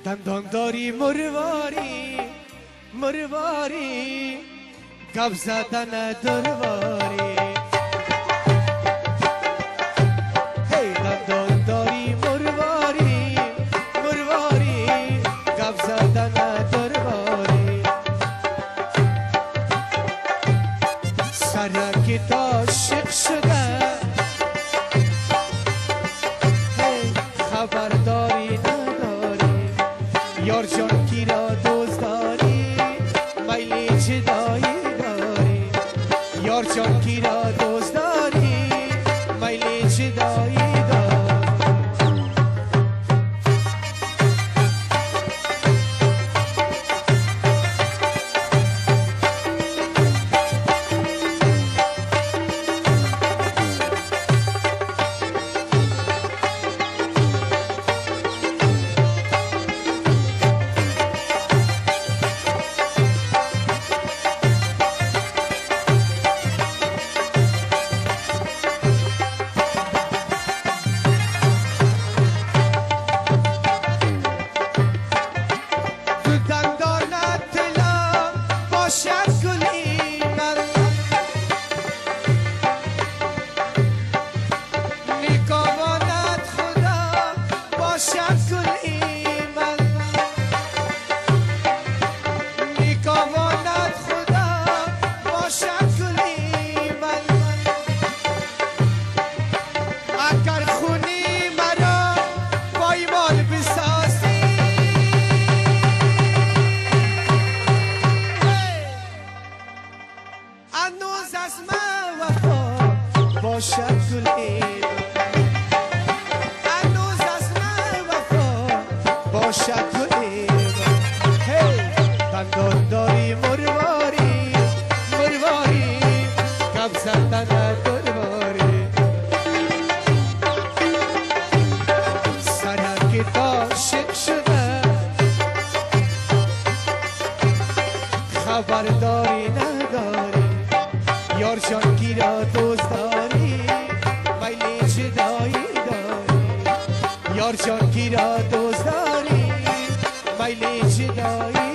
دندان داری مرواری مرواری گپ زدن درواری هی دندان داری مرواری مرواری گپ زدن درواری سرک عاشق شده هی خبرداری نداری یار جان کی را دوست داری میلی جدایی داری یار جان کی را دوست داری میلی جدایی داری دندانداری مرواری مرواری گپ زدن درواری سرک عاشق شده خبرداری نداری یار جان کی را دوست داری میلی جدایی داری یار جان کی را دوست داری میلی جدایی